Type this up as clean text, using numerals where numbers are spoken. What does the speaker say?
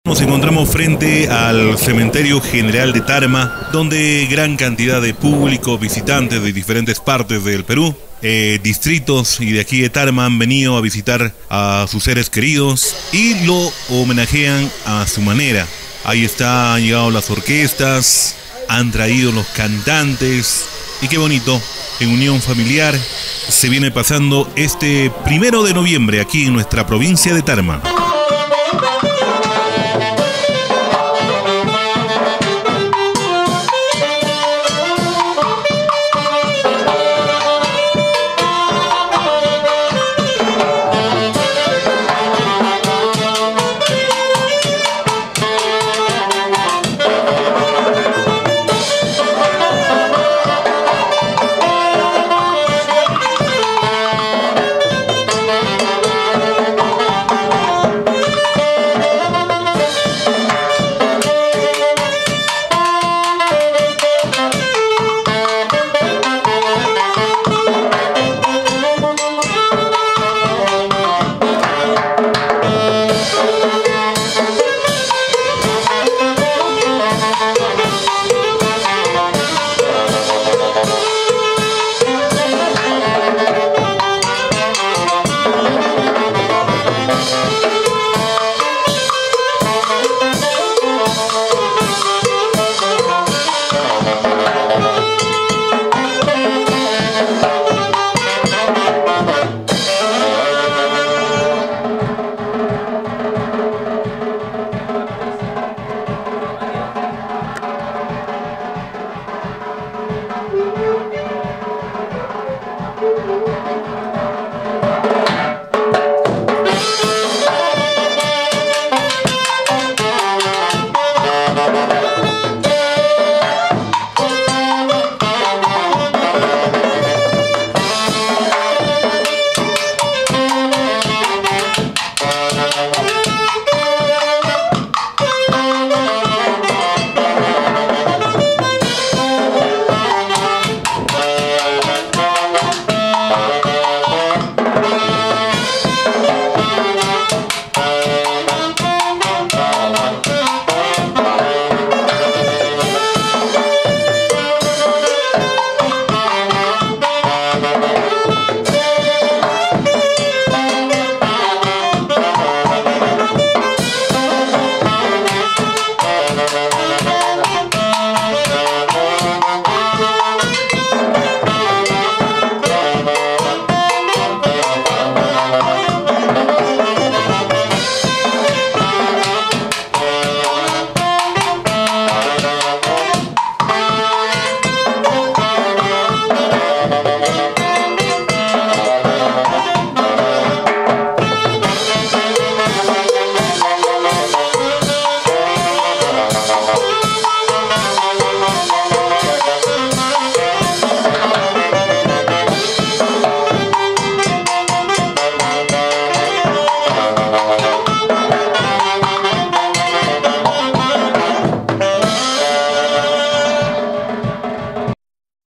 Nos encontramos frente al Cementerio General de Tarma, donde gran cantidad de público, visitantes de diferentes partes del Perú, distritos y de aquí de Tarma han venido a visitar a sus seres queridos y lo homenajean a su manera. Ahí está, han llegado las orquestas, han traído los cantantes y qué bonito, en unión familiar se viene pasando este 1 de noviembre aquí en nuestra provincia de Tarma.